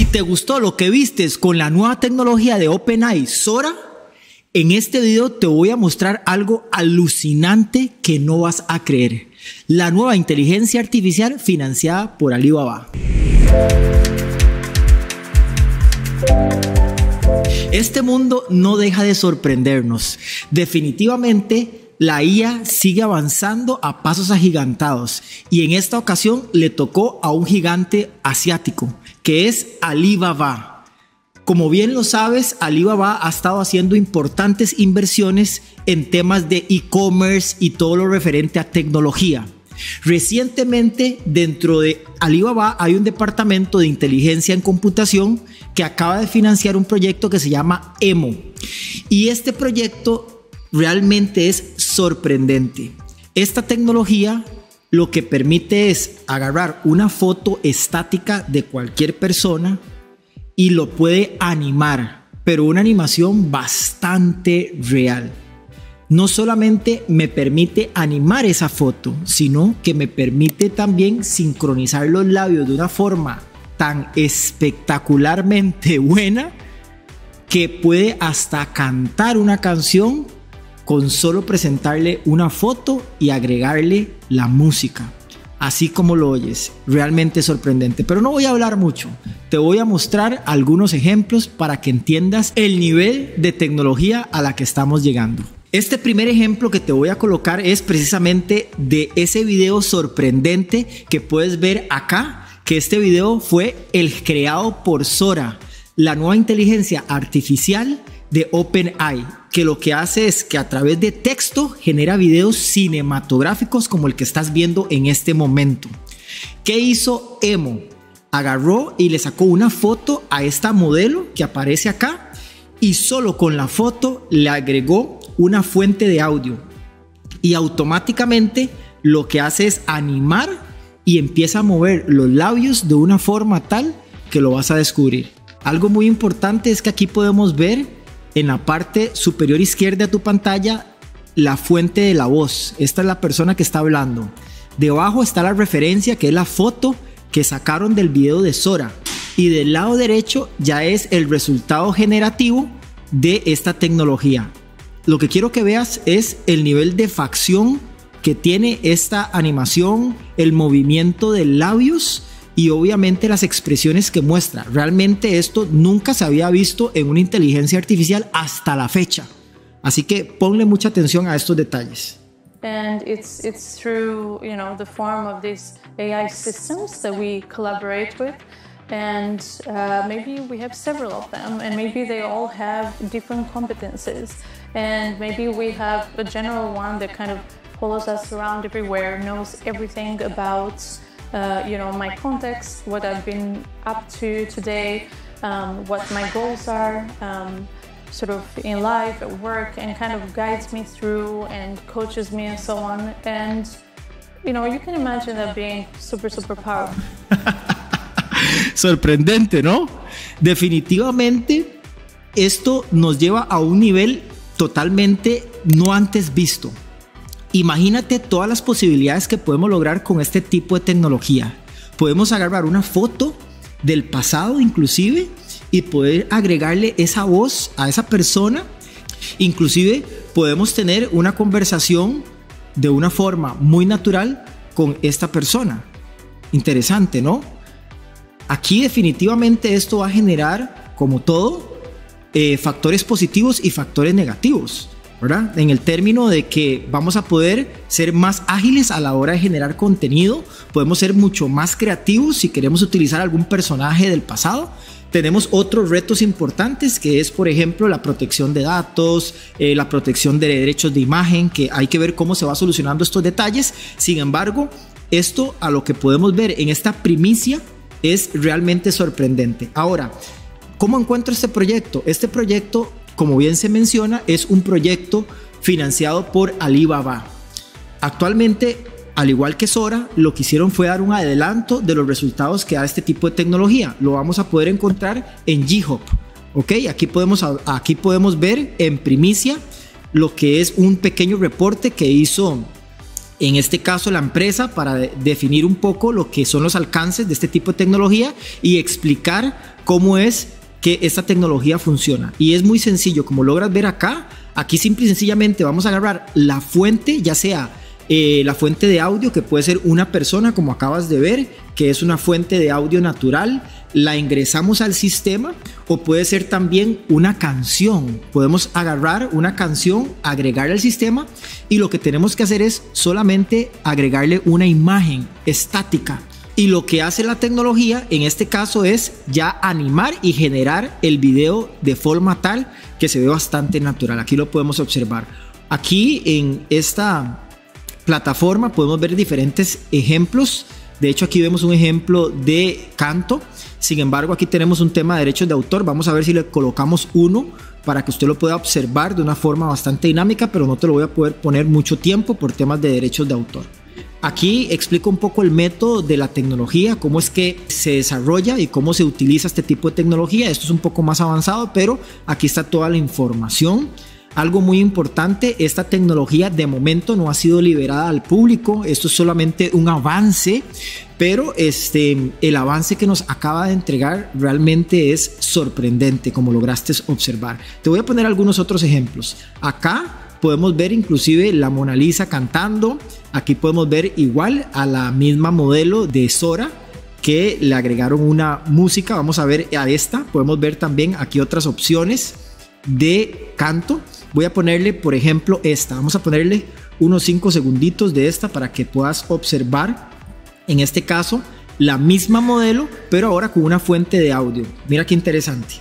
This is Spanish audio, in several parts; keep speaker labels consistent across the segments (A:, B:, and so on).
A: Si te gustó lo que vistes con la nueva tecnología de OpenAI Sora, en este video te voy a mostrar algo alucinante que no vas a creer. La nueva inteligencia artificial financiada por Alibaba. Este mundo no deja de sorprendernos. Definitivamente, la IA sigue avanzando a pasos agigantados y en esta ocasión le tocó a un gigante asiático, que es Alibaba. Como bien lo sabes, Alibaba ha estado haciendo importantes inversiones en temas de e-commerce y todo lo referente a tecnología. Recientemente, dentro de Alibaba hay un departamento de inteligencia en computación que acaba de financiar un proyecto que se llama Emo. Y este proyecto realmente es sorprendente. Esta tecnología lo que permite es agarrar una foto estática de cualquier persona y lo puede animar, pero una animación bastante real. No solamente me permite animar esa foto, sino que me permite también sincronizar los labios de una forma tan espectacularmente buena que puede hasta cantar una canción con solo presentarle una foto y agregarle la música. Así como lo oyes, realmente sorprendente. Pero no voy a hablar mucho, te voy a mostrar algunos ejemplos para que entiendas el nivel de tecnología a la que estamos llegando. Este primer ejemplo que te voy a colocar es precisamente de ese video sorprendente que puedes ver acá, que este video fue el creado por Sora, la nueva inteligencia artificial de OpenAI, que lo que hace es que a través de texto genera videos cinematográficos como el que estás viendo en este momento. ¿Qué hizo Emo? Agarró y le sacó una foto a esta modelo que aparece acá y solo con la foto le agregó una fuente de audio y automáticamente lo que hace es animar y empieza a mover los labios de una forma tal que lo vas a descubrir. Algo muy importante es que aquí podemos ver en la parte superior izquierda de tu pantalla la fuente de la voz. Esta es la persona que está hablando. Debajo está la referencia, que es la foto que sacaron del video de Sora, y del lado derecho ya es el resultado generativo de esta tecnología. Lo que quiero que veas es el nivel de facción que tiene esta animación, el movimiento de labios y obviamente las expresiones que muestra. Realmente esto nunca se había visto en una inteligencia artificial hasta la fecha. Así que ponle mucha atención a estos detalles.
B: And it's through, the form of these AI systems that we collaborate with. And maybe we have several of them, and maybe they all have different competencies. And maybe we have a general one that kind of follows us around everywhere, knows everything about my context, what I've been up to today, what my goals are, sort of in life, at work, and kind of guides me through and coaches me and so on. And, you can imagine that being super, super powerful.
A: Sorprendente, ¿no? Definitivamente esto nos lleva a un nivel totalmente no antes visto. Imagínate todas las posibilidades que podemos lograr con este tipo de tecnología. Podemos agarrar una foto del pasado inclusive y poder agregarle esa voz a esa persona. Inclusive podemos tener una conversación de una forma muy natural con esta persona. Interesante, ¿no? Aquí definitivamente esto va a generar, como todo, factores positivos y factores negativos, ¿verdad? En el término de que vamos a poder ser más ágiles a la hora de generar contenido, podemos ser mucho más creativos si queremos utilizar algún personaje del pasado. Tenemos otros retos importantes que es, por ejemplo, la protección de datos, la protección de derechos de imagen, que hay que ver cómo se va solucionando estos detalles. Sin embargo, esto a lo que podemos ver en esta primicia es realmente sorprendente. Ahora, ¿cómo encuentro este proyecto? Este proyecto, como bien se menciona, es un proyecto financiado por Alibaba. Actualmente, al igual que Sora, lo que hicieron fue dar un adelanto de los resultados que da este tipo de tecnología. Lo vamos a poder encontrar en GitHub. ¿Ok? Aquí podemos ver en primicia lo que es un pequeño reporte que hizo en este caso la empresa, para definir un poco lo que son los alcances de este tipo de tecnología y explicar cómo es que esta tecnología funciona. Y es muy sencillo, como logras ver acá. Aquí simple y sencillamente vamos a agarrar la fuente, ya sea la fuente de audio, que puede ser una persona, como acabas de ver, que es una fuente de audio natural, la ingresamos al sistema, o puede ser también una canción. Podemos agarrar una canción, agregarla al sistema, y lo que tenemos que hacer es solamente agregarle una imagen estática. Y lo que hace la tecnología en este caso es ya animar y generar el video de forma tal que se ve bastante natural. Aquí lo podemos observar. Aquí en esta plataforma podemos ver diferentes ejemplos. De hecho, aquí vemos un ejemplo de canto. Sin embargo, aquí tenemos un tema de derechos de autor. Vamos a ver si le colocamos uno para que usted lo pueda observar de una forma bastante dinámica, pero no te lo voy a poder poner mucho tiempo por temas de derechos de autor. Aquí explico un poco el método de la tecnología, cómo es que se desarrolla y cómo se utiliza este tipo de tecnología. Esto es un poco más avanzado, pero aquí está toda la información. Algo muy importante, esta tecnología de momento no ha sido liberada al público. Esto es solamente un avance, pero el avance que nos acaba de entregar realmente es sorprendente, como lograste observar. Te voy a poner algunos otros ejemplos. Acá podemos ver inclusive la Mona Lisa cantando. Aquí podemos ver igual a la misma modelo de Sora, que le agregaron una música. Vamos a ver a esta. Podemos ver también aquí otras opciones de canto. Voy a ponerle, por ejemplo, esta. Vamos a ponerle unos 5 segunditos de esta para que puedas observar, en este caso, la misma modelo, pero ahora con una fuente de audio. Mira qué interesante.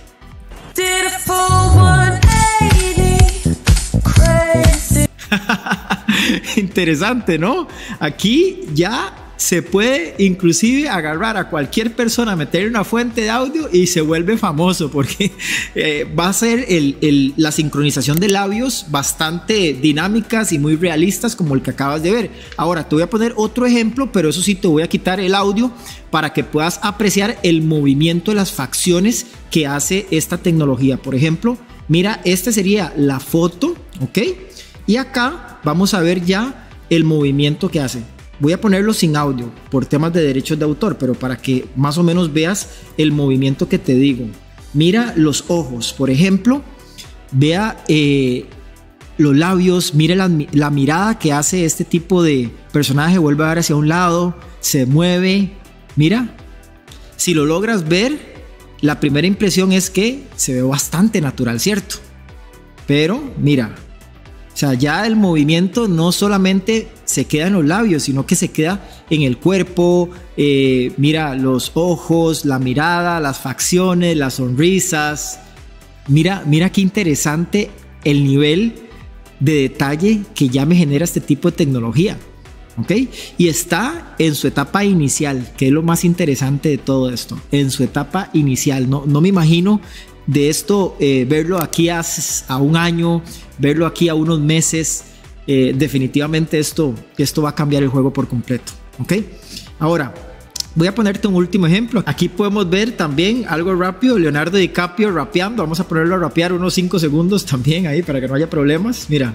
A: Interesante, ¿no? Aquí ya se puede inclusive agarrar a cualquier persona, meterle una fuente de audio y se vuelve famoso, porque va a ser la sincronización de labios bastante dinámicas y muy realistas, como el que acabas de ver. Ahora te voy a poner otro ejemplo, pero eso sí, te voy a quitar el audio para que puedas apreciar el movimiento de las facciones que hace esta tecnología. Por ejemplo, mira, esta sería la foto, ¿ok? Y acá vamos a ver ya el movimiento que hace. Voy a ponerlo sin audio por temas de derechos de autor, pero para que más o menos veas el movimiento que te digo. Mira los ojos, por ejemplo. Vea los labios. Mire la mirada que hace este tipo de personaje. Vuelve a ver hacia un lado, se mueve. Mira, si lo logras ver, la primera impresión es que se ve bastante natural, ¿cierto? Pero mira, o sea, ya el movimiento no solamente se queda en los labios, sino que se queda en el cuerpo. Mira los ojos, la mirada, las facciones, las sonrisas. Mira qué interesante el nivel de detalle que ya me genera este tipo de tecnología. ¿Ok? Y está en su etapa inicial, que es lo más interesante de todo esto. En su etapa inicial. No me imagino de esto verlo aquí a un año, verlo aquí a unos meses. Definitivamente esto va a cambiar el juego por completo. ¿Ok? Ahora voy a ponerte un último ejemplo. Aquí podemos ver también algo rápido, Leonardo DiCaprio rapeando. Vamos a ponerlo a rapear unos 5 segundos también ahí para que no haya problemas. Mira.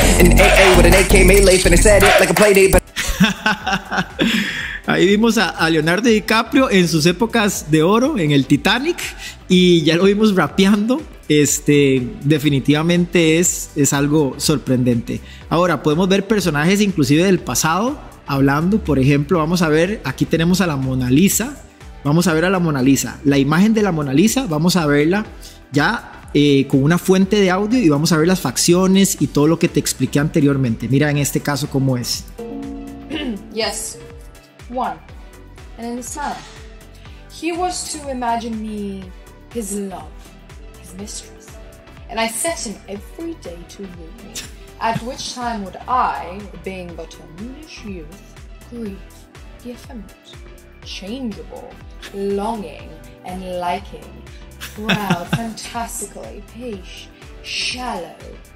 A: Ahí vimos a Leonardo DiCaprio en sus épocas de oro en el Titanic, y ya lo vimos rapeando. Definitivamente es algo sorprendente. Ahora podemos ver personajes inclusive del pasado hablando. Por ejemplo, vamos a ver, aquí tenemos a la Mona Lisa. Vamos a ver a la Mona Lisa, la imagen de la Mona Lisa. Vamos a verla ya con una fuente de audio, y vamos a ver las facciones y todo lo que te expliqué anteriormente. Mira en este caso cómo es.
C: Yes, one. And in the sun, he was to imagine me his love, his mistress, and I set him every day to woo me, at which time would I, being but a moonish youth, grieve, the effeminate, changeable, longing and liking, proud, fantastical, apace, shallow.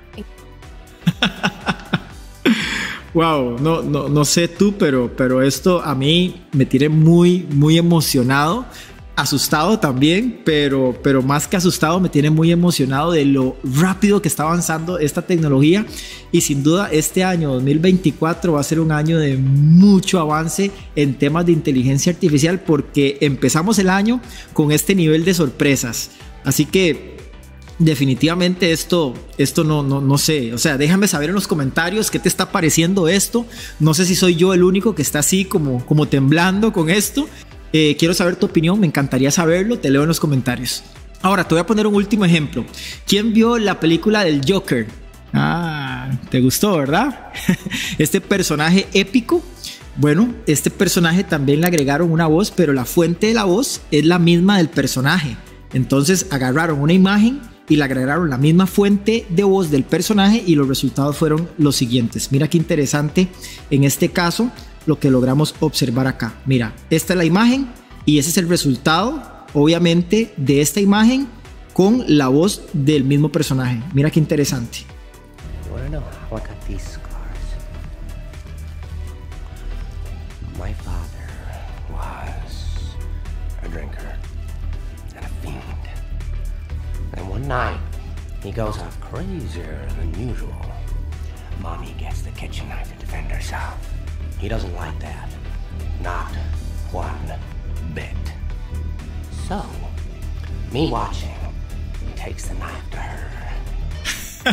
A: Wow, no sé tú, pero esto a mí me tiene muy emocionado, asustado también, pero más que asustado me tiene muy emocionado de lo rápido que está avanzando esta tecnología, y sin duda este año 2024 va a ser un año de mucho avance en temas de inteligencia artificial, porque empezamos el año con este nivel de sorpresas. Así que definitivamente esto no sé, o sea, déjame saber en los comentarios qué te está pareciendo esto. No sé si soy yo el único que está así como temblando con esto. Quiero saber tu opinión, me encantaría saberlo, te leo en los comentarios. Ahora te voy a poner un último ejemplo. ¿Quién vio la película del Joker? ¿Te gustó, verdad? Este personaje épico. Bueno, este personaje también le agregaron una voz, pero la fuente de la voz es la misma del personaje. Entonces agarraron una imagen y le agregaron la misma fuente de voz del personaje, y los resultados fueron los siguientes. Mira qué interesante en este caso lo que logramos observar acá. Mira, esta es la imagen y ese es el resultado, obviamente, de esta imagen con la voz del mismo personaje. Mira qué interesante.
D: Bueno, look at these scars. My father was a drinker and a fiend. And one night, he goes off crazier than usual. Mommy gets the kitchen knife to defend herself. He doesn't like that. Not one bit. So, me watching, he takes the knife to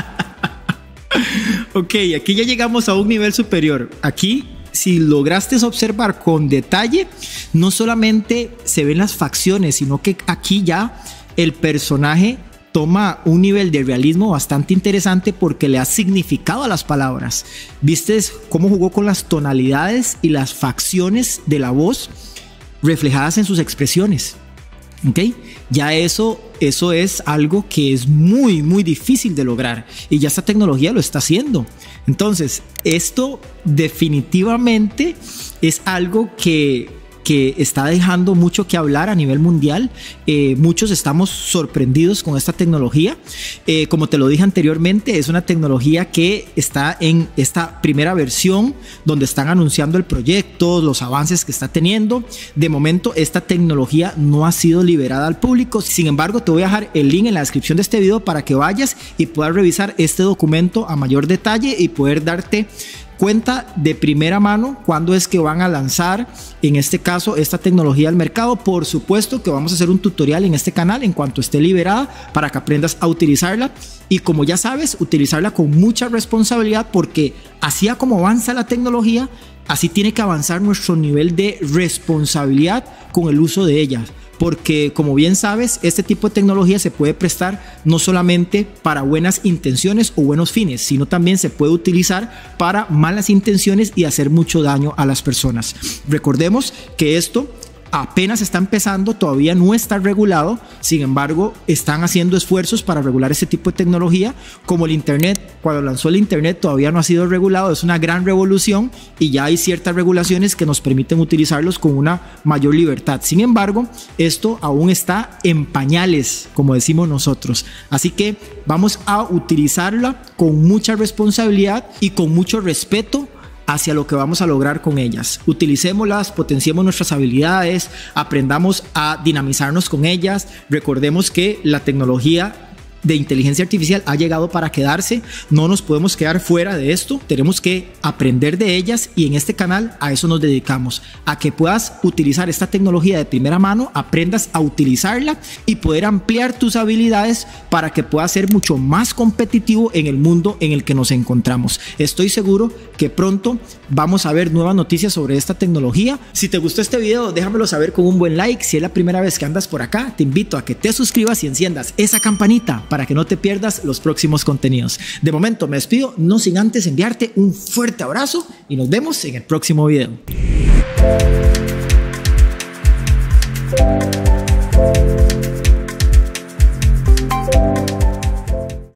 D: her.
A: Ok, aquí ya llegamos a un nivel superior. Aquí, si lograste observar con detalle, no solamente se ven las facciones, sino que aquí ya el personaje toma un nivel de realismo bastante interesante, porque le ha significado a las palabras. ¿Viste cómo jugó con las tonalidades y las facciones de la voz reflejadas en sus expresiones? ¿Ok? Ya eso es algo que es muy, muy difícil de lograr, y ya esta tecnología lo está haciendo. Entonces, esto definitivamente es algo que está dejando mucho que hablar a nivel mundial. Muchos estamos sorprendidos con esta tecnología. Como te lo dije anteriormente, es una tecnología que está en esta primera versión, donde están anunciando el proyecto, los avances que está teniendo. De momento, esta tecnología no ha sido liberada al público. Sin embargo, te voy a dejar el link en la descripción de este video para que vayas y puedas revisar este documento a mayor detalle y poder darte cuenta de primera mano cuándo es que van a lanzar, en este caso, esta tecnología al mercado. Por supuesto que vamos a hacer un tutorial en este canal en cuanto esté liberada, para que aprendas a utilizarla, y como ya sabes, utilizarla con mucha responsabilidad, porque así como avanza la tecnología, así tiene que avanzar nuestro nivel de responsabilidad con el uso de ella. Porque, como bien sabes, este tipo de tecnología se puede prestar no solamente para buenas intenciones o buenos fines, sino también se puede utilizar para malas intenciones y hacer mucho daño a las personas. Recordemos que esto apenas está empezando, todavía no está regulado. Sin embargo, están haciendo esfuerzos para regular este tipo de tecnología, como el internet. Cuando lanzó el internet todavía no ha sido regulado, es una gran revolución, y ya hay ciertas regulaciones que nos permiten utilizarlos con una mayor libertad. Sin embargo, esto aún está en pañales, como decimos nosotros. Así que vamos a utilizarla con mucha responsabilidad y con mucho respeto hacia lo que vamos a lograr con ellas. Utilicémoslas, potenciemos nuestras habilidades, aprendamos a dinamizarnos con ellas. Recordemos que la tecnología de inteligencia artificial ha llegado para quedarse. No nos podemos quedar fuera de esto, tenemos que aprender de ellas, y en este canal a eso nos dedicamos, a que puedas utilizar esta tecnología de primera mano, aprendas a utilizarla y poder ampliar tus habilidades para que puedas ser mucho más competitivo en el mundo en el que nos encontramos. Estoy seguro que pronto vamos a ver nuevas noticias sobre esta tecnología. Si te gustó este video, déjamelo saber con un buen like. Si es la primera vez que andas por acá, te invito a que te suscribas y enciendas esa campanita para que no te pierdas los próximos contenidos. De momento me despido, no sin antes enviarte un fuerte abrazo, y nos vemos en el próximo video.